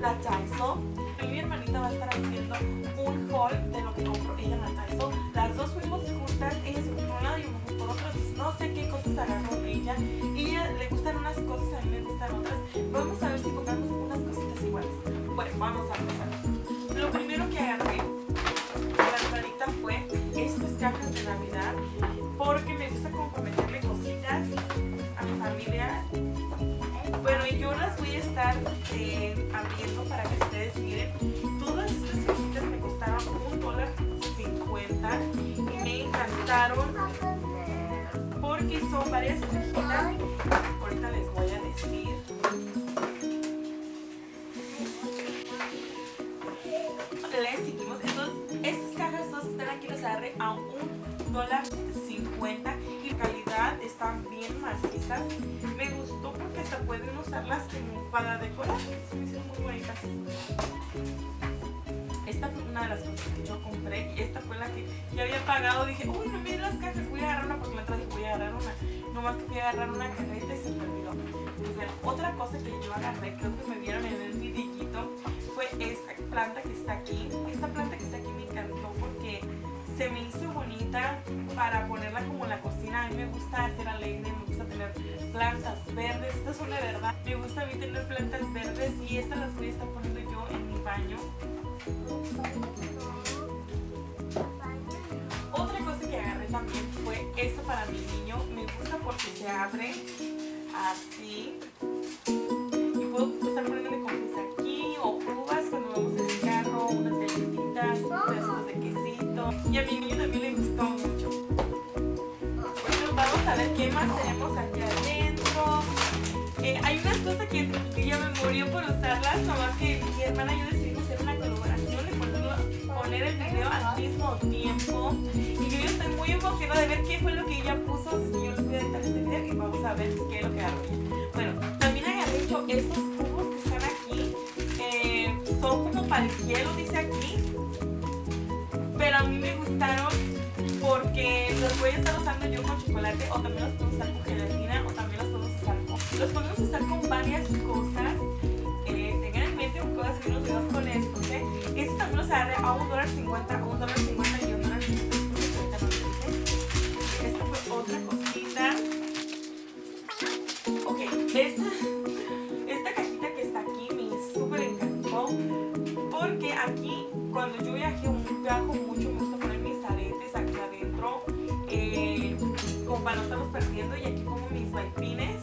la Daiso. Mi hermanita va a estar haciendo un haul de lo que compró ella en la Daiso. Las dos fuimos juntas, ella se compró un lado y uno por otro. Entonces no sé qué cosas agarró ella. Ella le gustan unas cosas, a mí me gustan otras. Vamos a ver si compramos unas cositas iguales. Bueno, vamos a empezar. Lo primero que agarré la hermanita fue estas cajas de Navidad, porque me gusta comprometerle cositas a mi familia. Bueno, y yo las voy a estar abriendo para que ustedes miren. Todas estas cajitas me costaron $1.50 y me encantaron porque son varias cajitas. Ahorita les voy a decir. Les seguimos. Entonces, estas cajas todas están aquí, las agarré a $1.50 y la calidad están bien macizas. Me gustó porque hasta pueden usarlas como para decorar. Se me hicieron muy bonitas. Esta fue una de las cosas que yo compré y esta fue la que ya había pagado. Dije, uy, no miren las cajas, voy a agarrar una porque la otra dije, voy a agarrar una. Nomás que fui a agarrar una cajita y se me olvidó. Pues bueno, otra cosa que yo agarré, creo que me vieron en el videíto, fue esta planta que está aquí. Esta planta que está aquí me encantó porque se me hizo bonita para ponerla como en la cocina. A mí me gusta hacer alegre, me gusta tener plantas verdes. Estas son de verdad. Me gusta a mí tener plantas verdes y estas las voy a estar poniendo yo en mi baño. Otra cosa que agarré también fue esto para mi niño. Me gusta porque se abre así y puedo estar poniéndole confes aquí o uvas cuando vamos en el carro, unas galletitas, pedazos de quesito. Y a mi niño también le gustó mucho. Bueno, vamos a ver qué más tenemos aquí adentro. Hay unas cosas que ella me murió por usarlas, nomás que mi hermana y yo decidimos hacer una colaboración y poner el video al mismo tiempo. Y yo estoy muy emocionada de ver qué fue lo que ella puso. Así que yo les voy a editar este video y vamos a ver qué es lo que agarré. Bueno, también agarré yo estos cubos que están aquí. Son como para el hielo, dice aquí. Pero a mí me gustaron porque los voy a estar usando yo con chocolate, o también los puedo usar con gelatina, o también los podemos usar con varias cosas. Tengan en mente que puedo hacer unos videos con estos, Estos también los agarré a $1.50, a $1.50 y $1.50. Esta fue otra cosita. Ok, esta cajita que está aquí me súper encantó porque aquí cuando yo viajo mucho me gusta poner mis aretes aquí adentro, como para no estarlos perdiendo, y aquí pongo mis vaipines,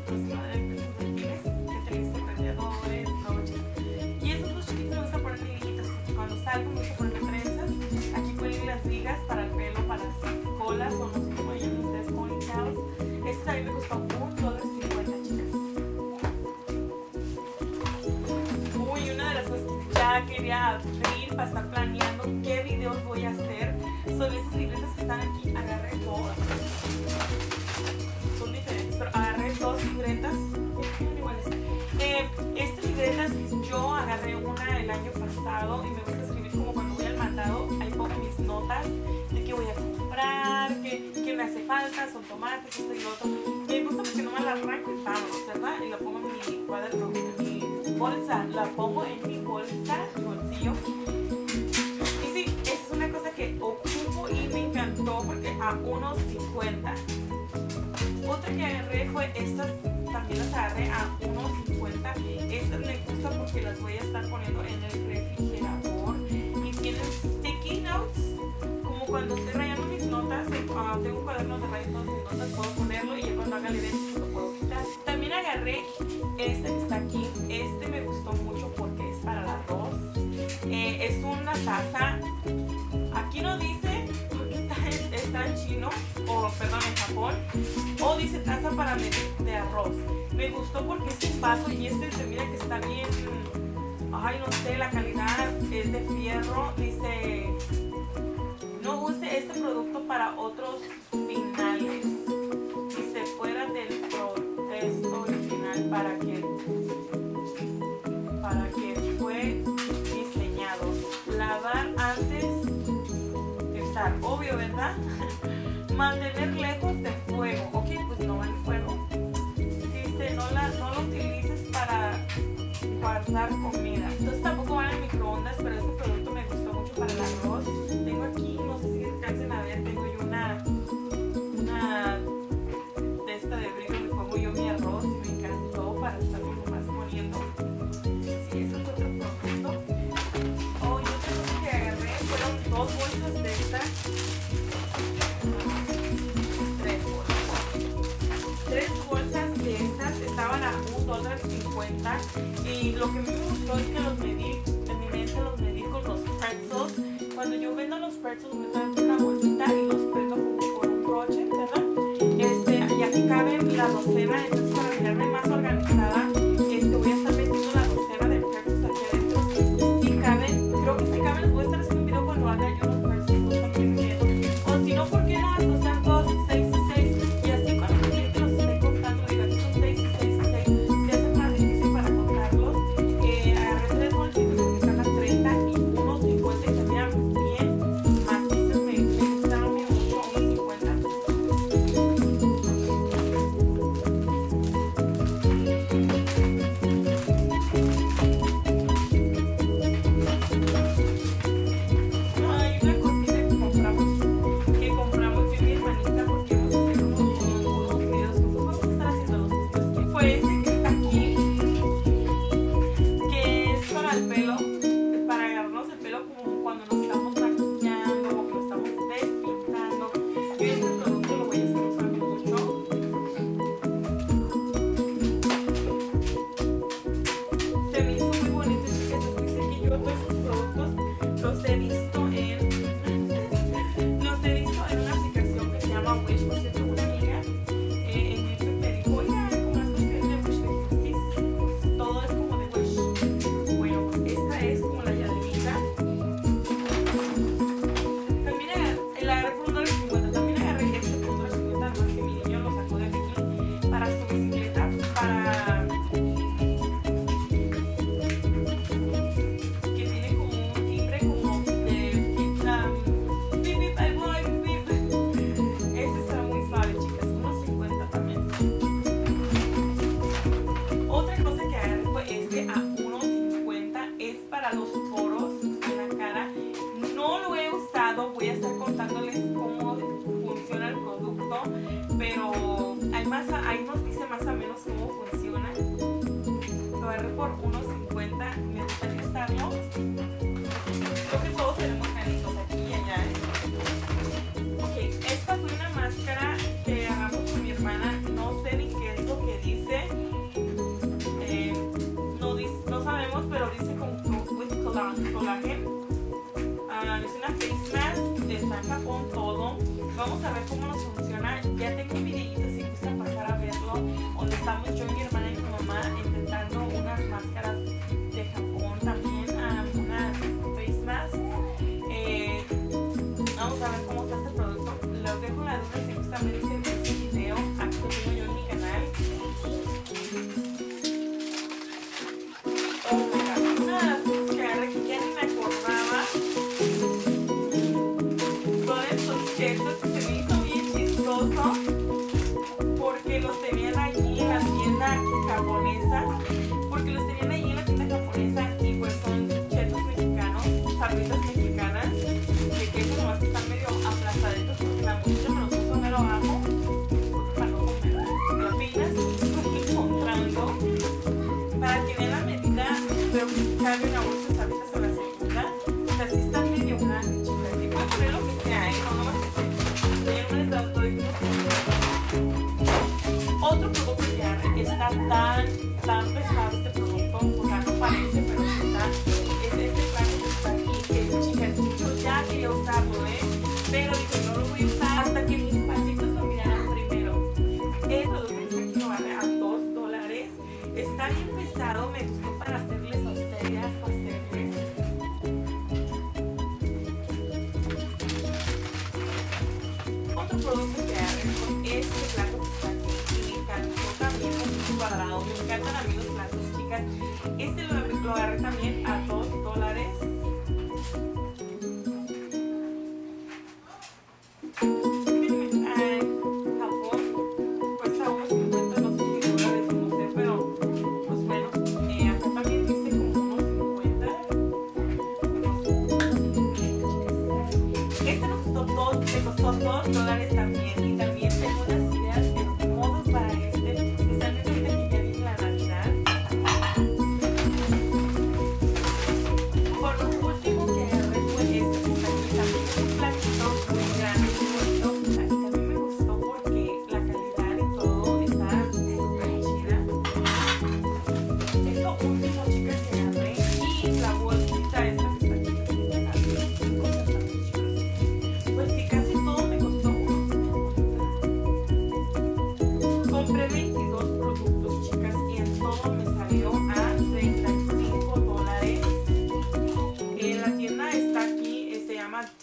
y esos dos chiquitos me gusta poner liguitas porque cuando salgo me gusta poner trenzas. Aquí pueden ir las ligas para el pelo, para las colas, o no sé cómo llaman ustedes, ponytails. Este también me costó $1.50, chicas. Uy, una de las cosas que ya quería abrir para estar planeando qué videos voy a hacer son estas libretas que están aquí. Agarré todas. Son diferentes, pero agarré dos libretas. Iguales. Estas libretas yo agarré una el año pasado y me gusta escribir como cuando voy al mandado. Ahí pongo mis notas de qué voy a comprar, qué me hace falta, son tomates, esto y lo otro. Me gusta porque no me la arranco y vámonos, ¿verdad? Y la pongo en mi cuaderno, en mi bolsa. La pongo en mi bolsa, mi bolsillo. Y sí, esa es una cosa que ocupo y me encantó porque a $1.50. Otra que agarré fue estas. También las agarré a $1.50. Estas me gustan porque las voy a estar poniendo en el refrigerador. Y tienen sticky notes. Como cuando estoy rayando mis notas, tengo un cuaderno de rayar todas mis notas, puedo ponerlo y ya cuando haga el evento lo puedo quitar. También agarré este que está aquí. Este me gustó mucho porque es para el arroz. Es una taza. Aquí no dice porque está en chino, o perdón, en Japón. O dice taza para medir de arroz. Me gustó porque es un vaso y se mira que está bien. Ay, no sé, la calidad es de fierro. Dice, no use este producto para otros finales. Dice, fuera del proceso original para que fue diseñado. Lavar antes de usar. Obvio, ¿verdad? Mantener lejos del fuego. Ok, pues no el fuego. Dice, no lo utilices para guardar comida. Entonces tampoco van en microondas, pero este producto me gustó mucho para el arroz. Tengo aquí, no sé si alcancen a ver, tengo yo una de esta de brillo donde pongo yo mi arroz y me encantó para estar más poniendo. Sí, eso es otro producto. Oh, y otra cosa que agarré fueron 2 bolsas de estas. 3 bolsas de estas estaban a $1.50 y lo que me gustó es que los medí, en mi mente los medí con los pretzels. Cuando yo vendo los pretzels me dan una bolsita y los prendo como por un broche, ¿verdad? Y aquí cabe la docena, entonces para mirarme más organizada, voy a estar metiendo la docena de pretzels aquí adentro. Si caben, creo que si caben, les voy a estar haciendo un video cuando haga yo los pretzels, pues también miedo. O si no, ¿por qué no? Estos sean 2, 6 y 6. Y así cuando la gente los esté contando, diga que son 6 y 6 y 6, se hace más difícil para contarlos. Agarré 3 bolsitos porque están a 30 y 1.50 y se miran bien macizos, me gustaron bien mucho, 1.50. Hay una cosita que compramos yo y mi hermanita porque vamos a hacer unos videos juntos. Vamos a estar haciendo los videos. Que fue este que está aquí, que es para el pelo, para agarrarnos el pelo como cuando nos estamos maquillando o que nos estamos despintando. Yo este producto lo voy a estar usando mucho. Se me hizo muy bonito, chicas. Les dice que yo todos estos productos los he visto en una aplicación que se llama Wish. Por cierto, una amiga en YouTube me dijo, oiga, ¿cómo las cosas de Wish? Le dije, sí, todo es como de Wish. Bueno, pues esta es como la llaverita. También agarré por $1.50. También agarré este por $1.50, más que mi niño lo sacó de aquí para su bicicleta, para que tiene como un timbre como de bip bip, ahí voy, bip bip. Este está muy suave, chicas, $1.50 también. Otra cosa que agarré fue a $1.50. Es para los poros en la cara. No lo he usado, voy a estar contándoles cómo funciona el producto, pero ahí nos dice más o menos cómo funciona. Lo agarré por $1.50. Me gustaría usarlo. Creo que todos tenemos canitos aquí y allá, Ok, esta fue una máscara que agarramos con mi hermana. No sé ni qué es lo que dice. No sabemos, pero dice with collagen. Es una face mask, está en Japón todo. Vamos a ver cómo nos funciona. Ya tengo un videito si gustan pasar a verlo, donde estamos yo y mi hermana y mi mamá intentando unas máscaras de Japón también, unas face masks. Vamos a ver cómo está este producto. Los dejo en la duda si gustan ver ese video. Aquí lo tengo yo en mi canal. Oh my god, una de las cosas que agarré que ya ni me acordaba son estos chetos que se me hizo bien chistoso porque los tenían allí en la tienda japonesa. Y pues son chetos mexicanos, sabritas mexicanas, de queso, nomás que están medio aplastaditos porque la muchacha me los puso mero abajo para no comer. Las pilas encontrando para que vean la medida, pero que cabe una bolsa de sabritas a la segunda. O sea, sí están medio grandes, chicas. Y pueden poner lo que sea, no nomás que yo no les da todo y otro producto que agarré está tan pesado este producto, o sea, no parece, pero sí está. Es este plato que está aquí, que chicas, yo ya quería usarlo, pero dije, no lo voy a usar hasta que mis patitos lo miraran primero. El producto que está aquí lo agarré a $2. Está bien pesado, me gustó para hacerles a ustedes, Otro producto que agarré fue este plato que está aquí y me encantó también con un cuadrado. Me encantan a mí los platos, chicas. Este lo agarré también a $2. Japón cuesta $1.50, no sé si $1, no sé, pero pues bueno, acá también dice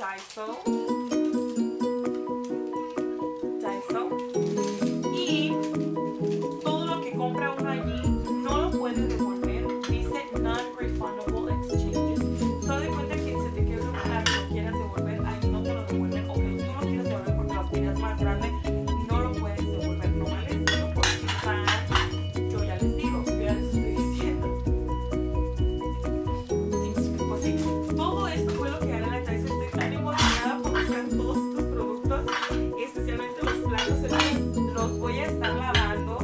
Daiso. Y todo lo que compra uno allí no lo puede devolver. Dice non-refundable exchanges. Solo de cuenta que se te queda un plato y lo quieras devolver, ahí no te lo devuelven. O que tú lo quieras devolver porque lo quieras más grande, no lo puedes devolver. No les digo por si están. Yo ya les digo, yo ya les estoy diciendo. Sí, pues sí. Todo esto fue lo que haré en la Daiso. Estoy tan emocionada por buscar todos estos productos, especialmente los platos. Los voy a estar lavando.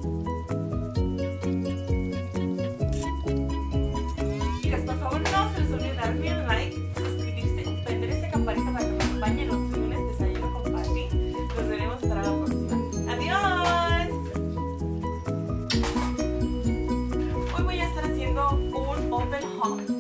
Chicas, por favor no se les olvide darme un like, suscribirse, prender esa campanita para que me acompañen los lunes de Desayuno con Patti. Nos veremos para la próxima. ¡Adiós! Hoy voy a estar haciendo un open haul